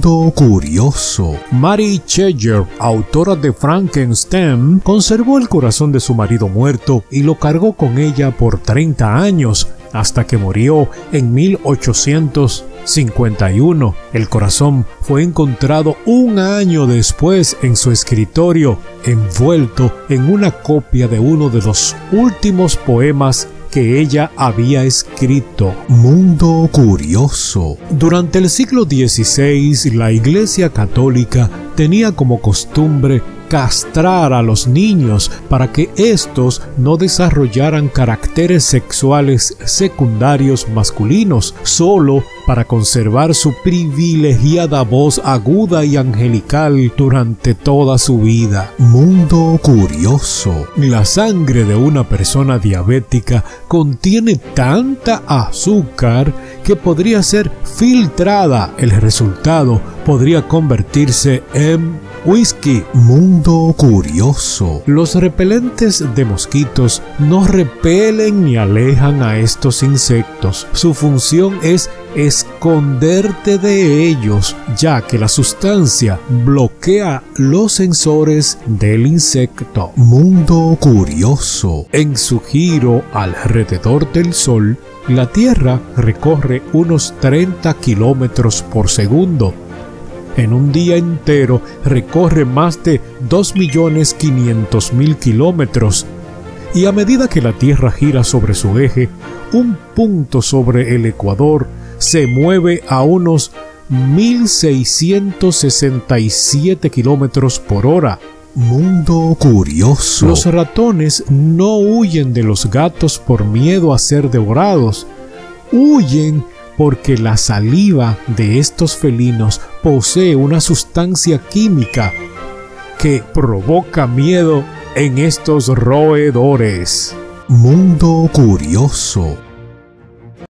Mundo curioso. Mary Shelley, autora de Frankenstein, conservó el corazón de su marido muerto y lo cargó con ella por 30 años, hasta que murió en 1851. El corazón fue encontrado un año después en su escritorio, envuelto en una copia de uno de los últimos poemas que ella había escrito. Mundo curioso. Durante el siglo XVI, la Iglesia Católica tenía como costumbre castrar a los niños para que éstos no desarrollaran caracteres sexuales secundarios masculinos, solo para conservar su privilegiada voz aguda y angelical durante toda su vida. Mundo curioso. La sangre de una persona diabética contiene tanta azúcar que podría ser filtrada. El resultado podría convertirse en whisky. Mundo curioso. Los repelentes de mosquitos no repelen ni alejan a estos insectos. Su función es esconderte de ellos, ya que la sustancia bloquea los sensores del insecto. Mundo curioso. En su giro alrededor del Sol, la Tierra recorre unos 30 kilómetros por segundo. En un día entero recorre más de 2.500.000 kilómetros, y a medida que la Tierra gira sobre su eje, un punto sobre el ecuador se mueve a unos 1.667 kilómetros por hora. Mundo curioso. Los ratones no huyen de los gatos por miedo a ser devorados. Huyen porque la saliva de estos felinos posee una sustancia química que provoca miedo en estos roedores. Mundo curioso.